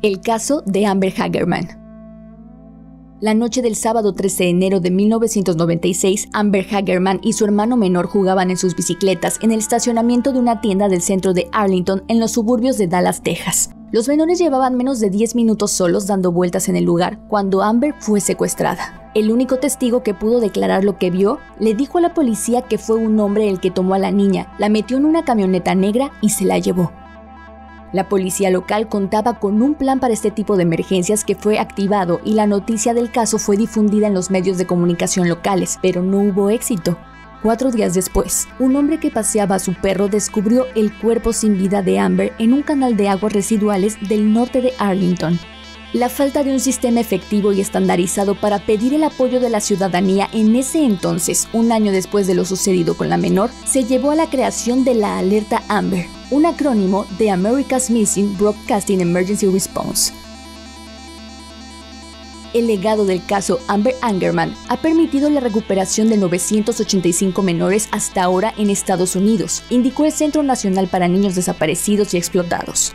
El caso de Amber Hagerman. La noche del sábado 13 de enero de 1996, Amber Hagerman y su hermano menor jugaban en sus bicicletas en el estacionamiento de una tienda del centro de Arlington, en los suburbios de Dallas, Texas. Los menores llevaban menos de 10 minutos solos dando vueltas en el lugar cuando Amber fue secuestrada. El único testigo que pudo declarar lo que vio le dijo a la policía que fue un hombre el que tomó a la niña, la metió en una camioneta negra y se la llevó. La policía local contaba con un plan para este tipo de emergencias que fue activado y la noticia del caso fue difundida en los medios de comunicación locales, pero no hubo éxito. 4 días después, un hombre que paseaba a su perro descubrió el cuerpo sin vida de Amber en un canal de aguas residuales del norte de Arlington. La falta de un sistema efectivo y estandarizado para pedir el apoyo de la ciudadanía en ese entonces, un año después de lo sucedido con la menor, se llevó a la creación de la Alerta Amber, un acrónimo de America's Missing Broadcasting Emergency Response. El legado del caso Amber Hagerman ha permitido la recuperación de 985 menores hasta ahora en Estados Unidos, indicó el Centro Nacional para Niños Desaparecidos y Explotados.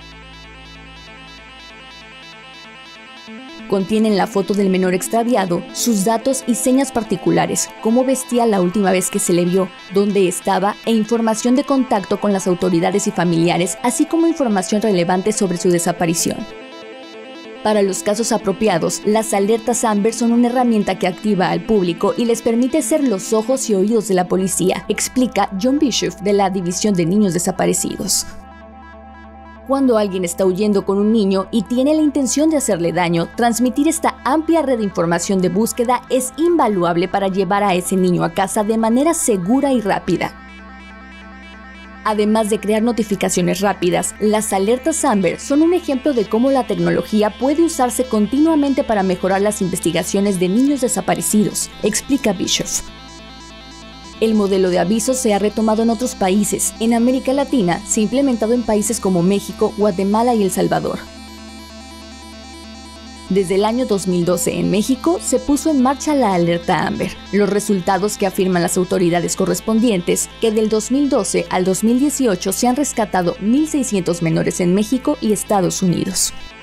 Contienen la foto del menor extraviado, sus datos y señas particulares, cómo vestía la última vez que se le vio, dónde estaba e información de contacto con las autoridades y familiares, así como información relevante sobre su desaparición. Para los casos apropiados, las alertas Amber son una herramienta que activa al público y les permite ser los ojos y oídos de la policía, explica John Bishop de la División de Niños Desaparecidos. Cuando alguien está huyendo con un niño y tiene la intención de hacerle daño, transmitir esta amplia red de información de búsqueda es invaluable para llevar a ese niño a casa de manera segura y rápida. Además de crear notificaciones rápidas, las alertas Amber son un ejemplo de cómo la tecnología puede usarse continuamente para mejorar las investigaciones de niños desaparecidos, explica Bishop. El modelo de aviso se ha retomado en otros países. En América Latina se ha implementado en países como México, Guatemala y El Salvador. Desde el año 2012 en México se puso en marcha la Alerta Amber. Los resultados que afirman las autoridades correspondientes que del 2012 al 2018 se han rescatado 1.600 menores en México y Estados Unidos.